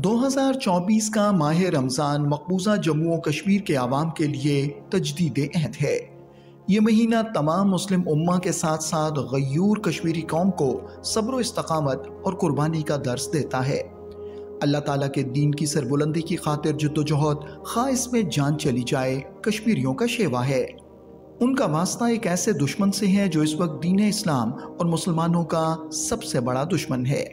2024 کا ماہ رمضان مقبوضہ جموں و کشمیر کے عوام کے لیے تجدید عہد ہے۔ یہ مہینہ تمام مسلم امہ کے ساتھ ساتھ غیور کشمیری قوم کو صبر و استقامت اور قربانی کا درس دیتا ہے۔ اللہ تعالیٰ کے دین کی سربلندی کی خاطر جدوجہد خواہ اس میں جان چلی جائے کشمیریوں کا شیوا ہے۔ ان کا واسطہ ایک ایسے دشمن سے ہے جو اس وقت دین اسلام اور مسلمانوں کا سب سے بڑا دشمن ہے۔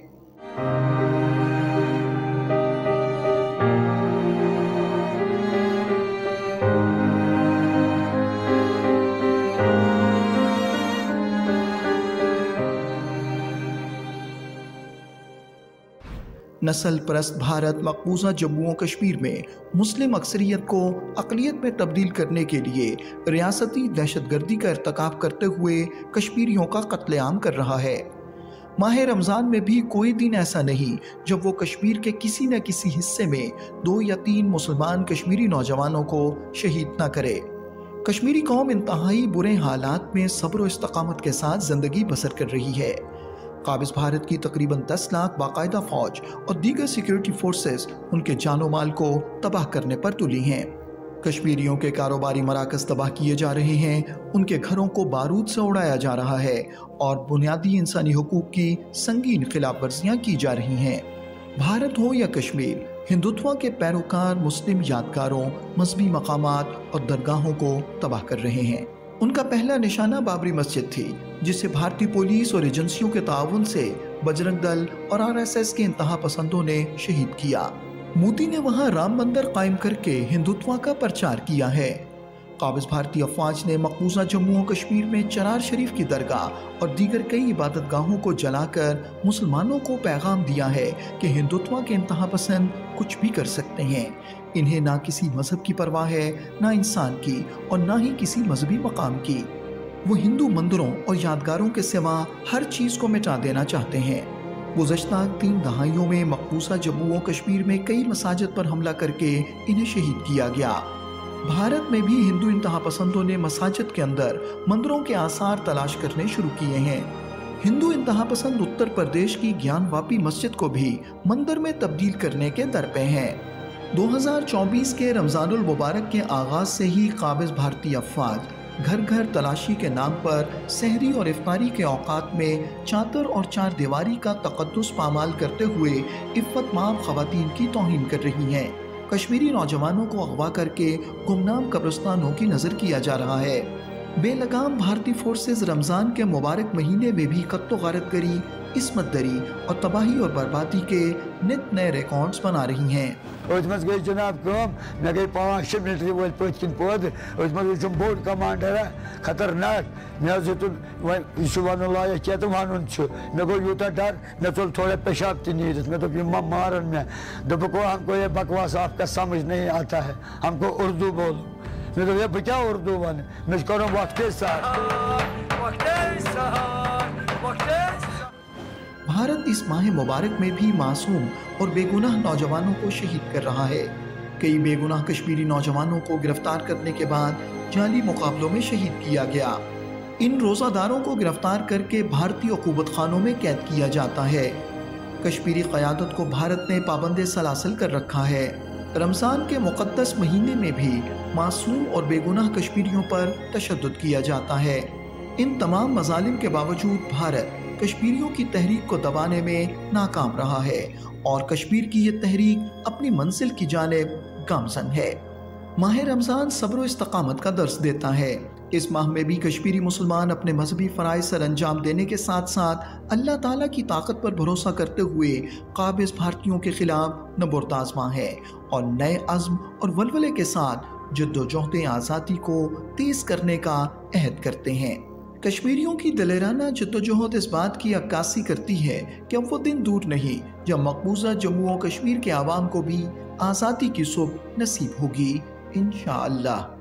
نسل پرست بھارت مقبوضہ جموں و کشمیر میں مسلم اکثریت کو اقلیت میں تبدیل کرنے کے لیے ریاستی دہشت گردی کا ارتکاب کرتے ہوئے کشمیریوں کا قتل عام کر رہا ہے۔ ماہ رمضان میں بھی کوئی دن ایسا نہیں جب وہ کشمیر کے کسی نہ کسی حصے میں 2 یا 3 مسلمان کشمیری نوجوانوں کو شہید نہ کرے۔ کشمیری قوم انتہائی برے حالات میں صبر و استقامت کے ساتھ زندگی بسر کر رہی ہے۔ قابض بھارت کی تقریباً 10 لاکھ باقاعدہ فوج اور دیگر سیکیورٹی فورسز ان کے جان و مال کو تباہ کرنے پر تلی ہیں۔ کشمیریوں کے کاروباری مراکز تباہ کیے جا رہے ہیں، ان کے گھروں کو بارود سے اڑایا جا رہا ہے اور بنیادی انسانی حقوق کی سنگین خلاف ورزیاں کی جا رہی ہیں۔ بھارت ہو یا کشمیر، ہندوتوا کے پیروکار مسلم یادگاروں، مذہبی مقامات اور درگاہوں کو تباہ کر رہے ہیں۔ ان کا پہلا نشانہ بابری مسجد تھی، جسے بھارتی پولیس اور ایجنسیوں کے تعاون سے بجرنگ دل اور RSS کے انتہا پسندوں نے شہید کیا۔ مودی نے وہاں رام مندر قائم کر کے ہندوتوا کا پرچار کیا ہے۔ قابض بھارتی افواج نے مقبوضہ جموں و کشمیر میں چرار شریف کی درگاہ اور دیگر کئی عبادت گاہوں کو جلا کر مسلمانوں کو پیغام دیا ہے کہ ہندوتوا کے انتہا پسند کچھ بھی کر سکتے ہیں۔ انہیں نہ کسی مذہب کی پرواہ ہے، نہ انسان کی، اور نہ ہی کسی مذہبی مقام کی۔ وہ ہندو مندروں اور یادگاروں کے سوا ہر چیز کو مٹا دینا چاہتے ہیں۔ گزشتہ 3 دہائیوں میں مقبوضہ جموں و کشمیر میں کئی مساجد پر حملہ کر کے انہیں شہید کیا گیا۔ بھارت میں بھی ہندو انتہا پسندوں نے مساجد کے اندر مندروں کے آثار تلاش کرنے شروع کیے ہیں۔ ہندو انتہا پسند اتر پردیش کی گیان واپی مسجد کو بھی مندر میں تبدیل کرنے کے درپے ہیں۔ 2024 کے رمضان المبارک کے آغاز سے ہی قابض بھارتی افواج گھر گھر تلاشی کے نام پر سحری اور افطاری کے اوقات میں چادر اور 4 دیواری کا تقدس پامال کرتے ہوئے عفت مآب خواتین کی توہین کر رہی ہیں۔ کشمیری نوجوانوں کو اغوا کر کے گمنام قبرستانوں کی نظر کیا جا رہا ہے۔ بے لگام بھارتی فورسز رمضان کے مبارک مہینے میں بھی قتل و غارت گری، عصمت دری اور تباہی اور بربادی کے نت نئے ریکارڈز بنا رہی ہیں۔ مز گئی جناب کم، مے گئی 5-6 ملٹری ول پت کن پود، مز بوڑ کمانڈر خطرناک، مے یہ ون لائق کی تو ون مے گو یوتہ ڈر، مے ژول تھوڑا پیشاب تہ نیرت، مے دپ یہ مارن مے، دپک ہم کو یہ بکواس آپ کا سمجھ نہیں آتا ہے، ہم کو اردو بولو۔ میں تو یہ بہ کیا اردو ون، میں کروں وقت بھارت اس ماہ مبارک میں بھی معصوم اور بے گناہ نوجوانوں کو شہید کر رہا ہے۔ کئی بے گناہ کشمیری نوجوانوں کو گرفتار کرنے کے بعد جعلی مقابلوں میں شہید کیا گیا۔ ان روزہ داروں کو گرفتار کر کے بھارتی عقوبت خانوں میں قید کیا جاتا ہے۔ کشمیری قیادت کو بھارت نے پابند سلاسل کر رکھا ہے۔ رمضان کے مقدس مہینے میں بھی معصوم اور بے گناہ کشمیریوں پر تشدد کیا جاتا ہے۔ ان تمام مظالم کے باوجود بھارت کشمیریوں کی تحریک کو دبانے میں ناکام رہا ہے اور کشمیر کی یہ تحریک اپنی منزل کی جانب گامزن ہے۔ ماہ رمضان صبر و استقامت کا درس دیتا ہے۔ اس ماہ میں بھی کشمیری مسلمان اپنے مذہبی فرائض سر انجام دینے کے ساتھ ساتھ اللہ تعالیٰ کی طاقت پر بھروسہ کرتے ہوئے قابض بھارتیوں کے خلاف نبرد آزما ہے اور نئے عزم اور ولولے کے ساتھ جدوجہد آزادی کو تیز کرنے کا عہد کرتے ہیں۔ کشمیریوں کی دلیرانہ جدوجہد اس بات کی عکاسی کرتی ہے کہ اب وہ دن دور نہیں جب مقبوضہ جموں و کشمیر کے عوام کو بھی آزادی کی صبح نصیب ہوگی، انشاءاللہ۔